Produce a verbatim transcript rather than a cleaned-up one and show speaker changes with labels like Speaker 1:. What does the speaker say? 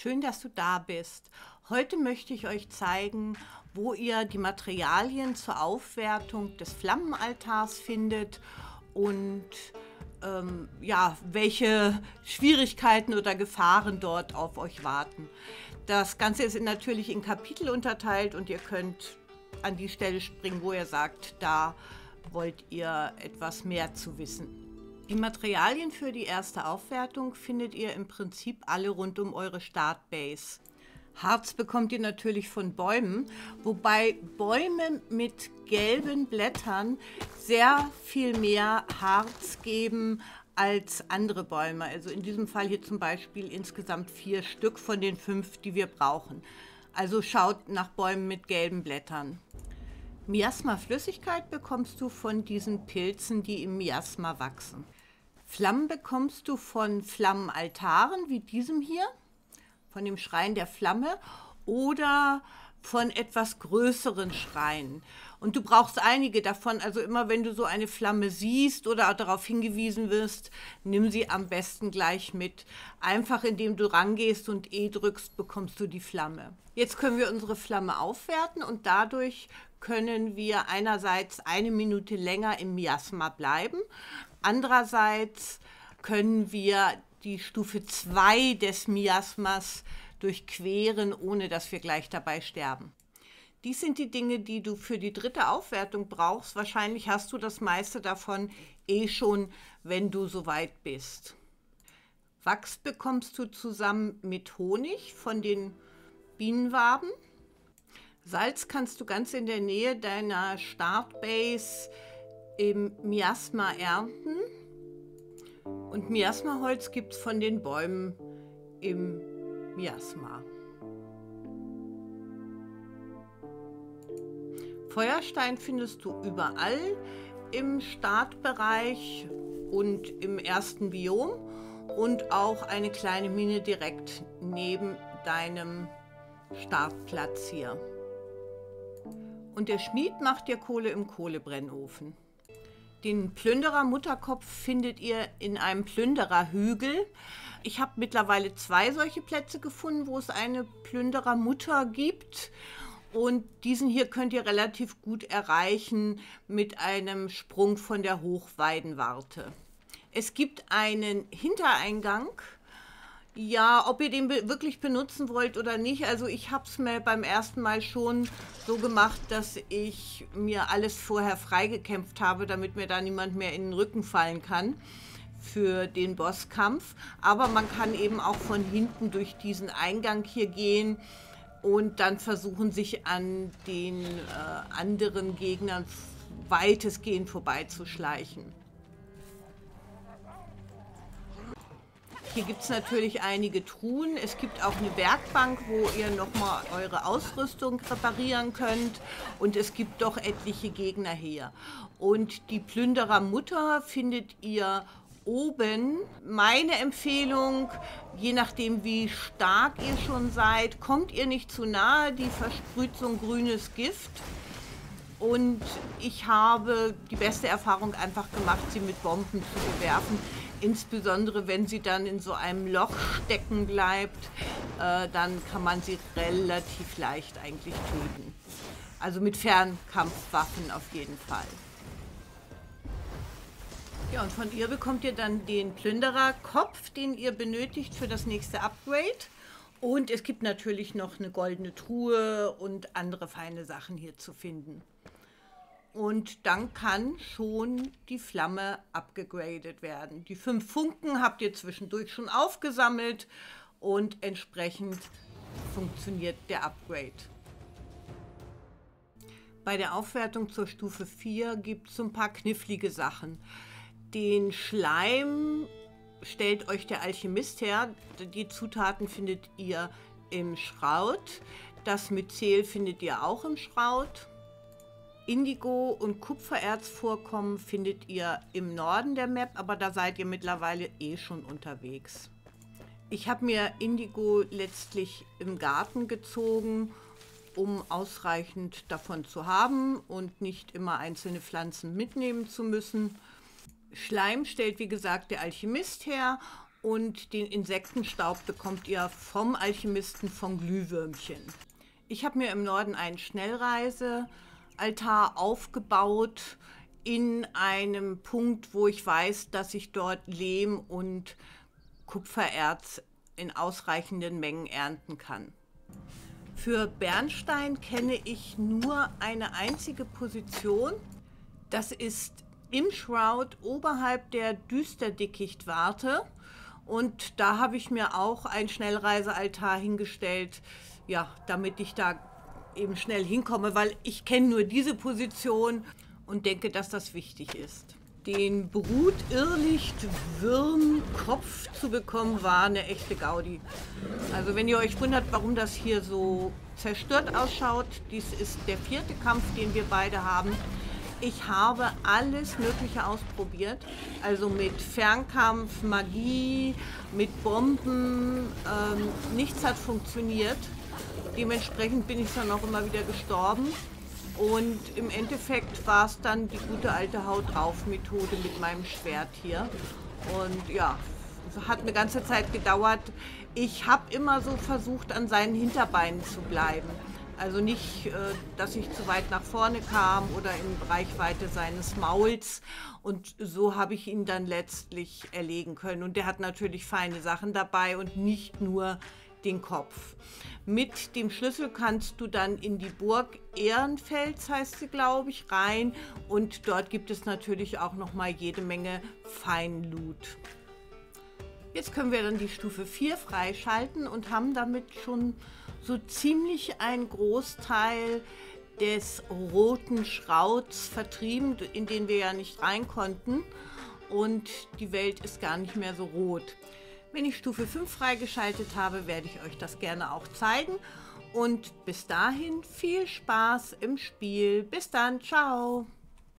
Speaker 1: Schön, dass du da bist. Heute möchte ich euch zeigen, wo ihr die Materialien zur Aufwertung des Flammenaltars findet und ähm, ja, welche Schwierigkeiten oder Gefahren dort auf euch warten. Das Ganze ist natürlich in Kapitel unterteilt und ihr könnt an die Stelle springen, wo ihr sagt, da wollt ihr etwas mehr zu wissen. Die Materialien für die erste Aufwertung findet ihr im Prinzip alle rund um eure Startbase. Harz bekommt ihr natürlich von Bäumen, wobei Bäume mit gelben Blättern sehr viel mehr Harz geben als andere Bäume. Also in diesem Fall hier zum Beispiel insgesamt vier Stück von den fünf, die wir brauchen. Also schaut nach Bäumen mit gelben Blättern. Miasma-Flüssigkeit bekommst du von diesen Pilzen, die im Miasma wachsen. Flammen bekommst du von Flammenaltaren wie diesem hier, von dem Schrein der Flamme oder von etwas größeren Schreinen. Und du brauchst einige davon, also immer wenn du so eine Flamme siehst oder darauf hingewiesen wirst, nimm sie am besten gleich mit. Einfach indem du rangehst und E drückst, bekommst du die Flamme. Jetzt können wir unsere Flamme aufwerten und dadurch können wir einerseits eine Minute länger im Miasma bleiben, andererseits können wir die Stufe zwei des Miasmas durchqueren, ohne dass wir gleich dabei sterben. Dies sind die Dinge, die du für die dritte Aufwertung brauchst. Wahrscheinlich hast du das meiste davon eh schon, wenn du soweit bist. Wachs bekommst du zusammen mit Honig von den Bienenwaben. Salz kannst du ganz in der Nähe deiner Startbase im Miasma ernten. Und Miasmaholz gibt es von den Bäumen im Miasma. Feuerstein findest du überall im Startbereich und im ersten Biom und auch eine kleine Mine direkt neben deinem Startplatz hier. Und der Schmied macht dir Kohle im Kohlebrennofen. Den Plünderer-Mutterkopf findet ihr in einem Plündererhügel. Ich habe mittlerweile zwei solche Plätze gefunden, wo es eine Plünderermutter gibt. Und diesen hier könnt ihr relativ gut erreichen mit einem Sprung von der Hochweidenwarte. Es gibt einen Hintereingang. Ja, ob ihr den be- wirklich benutzen wollt oder nicht, also ich habe es mir beim ersten Mal schon so gemacht, dass ich mir alles vorher freigekämpft habe, damit mir da niemand mehr in den Rücken fallen kann für den Bosskampf. Aber man kann eben auch von hinten durch diesen Eingang hier gehen und dann versuchen, sich an den äh, anderen Gegnern weitestgehend vorbeizuschleichen. Hier gibt es natürlich einige Truhen. Es gibt auch eine Werkbank, wo ihr nochmal eure Ausrüstung reparieren könnt. Und es gibt doch etliche Gegner hier. Und die Plünderermutter findet ihr oben. Meine Empfehlung, je nachdem wie stark ihr schon seid, kommt ihr nicht zu nahe. Die versprüht so ein grünes Gift. Und ich habe die beste Erfahrung einfach gemacht, sie mit Bomben zu bewerfen. Insbesondere wenn sie dann in so einem Loch stecken bleibt, äh, dann kann man sie relativ leicht eigentlich töten. Also mit Fernkampfwaffen auf jeden Fall. Ja, und von ihr bekommt ihr dann den Plündererkopf, den ihr benötigt für das nächste Upgrade. Und es gibt natürlich noch eine goldene Truhe und andere feine Sachen hier zu finden. Und dann kann schon die Flamme abgegradet werden. Die fünf Funken habt ihr zwischendurch schon aufgesammelt und entsprechend funktioniert der Upgrade. Bei der Aufwertung zur Stufe vier gibt es so ein paar knifflige Sachen. Den Schleim stellt euch der Alchemist her. Die Zutaten findet ihr im Schraut. Das Myzel findet ihr auch im Schraut. Indigo- und Kupfererzvorkommen findet ihr im Norden der Map, aber da seid ihr mittlerweile eh schon unterwegs. Ich habe mir Indigo letztlich im Garten gezogen, um ausreichend davon zu haben und nicht immer einzelne Pflanzen mitnehmen zu müssen. Schleim stellt wie gesagt der Alchemist her und den Insektenstaub bekommt ihr vom Alchemisten von Glühwürmchen. Ich habe mir im Norden einen Schnellreisealtar aufgebaut in einem Punkt, wo ich weiß, dass ich dort Lehm und Kupfererz in ausreichenden Mengen ernten kann. Für Bernstein kenne ich nur eine einzige Position. Das ist im Shroud oberhalb der Düsterdickichtwarte. Und da habe ich mir auch einen Schnellreisealtar hingestellt, ja, damit ich da eben schnell hinkomme, weil ich kenne nur diese Position und denke, dass das wichtig ist. Den Brutirrlicht-Würmkopf zu bekommen, war eine echte Gaudi. Also wenn ihr euch wundert, warum das hier so zerstört ausschaut, dies ist der vierte Kampf, den wir beide haben. Ich habe alles Mögliche ausprobiert, also mit Fernkampf, Magie, mit Bomben, ähm, nichts hat funktioniert. Dementsprechend bin ich dann auch immer wieder gestorben. Und im Endeffekt war es dann die gute alte Haut-drauf-Methode mit meinem Schwert hier. Und ja, es hat eine ganze Zeit gedauert. Ich habe immer so versucht, an seinen Hinterbeinen zu bleiben. Also nicht, dass ich zu weit nach vorne kam oder in Reichweite seines Mauls. Und so habe ich ihn dann letztlich erlegen können. Und der hat natürlich feine Sachen dabei und nicht nur den Kopf. Mit dem Schlüssel kannst du dann in die Burg Ehrenfels, heißt sie, glaube ich, rein. Und dort gibt es natürlich auch noch mal jede Menge Feinloot. Jetzt können wir dann die Stufe vier freischalten und haben damit schon so ziemlich einen Großteil des roten Schrauds vertrieben, in den wir ja nicht rein konnten. Und die Welt ist gar nicht mehr so rot. Wenn ich Stufe fünf freigeschaltet habe, werde ich euch das gerne auch zeigen. Und bis dahin viel Spaß im Spiel. Bis dann, ciao!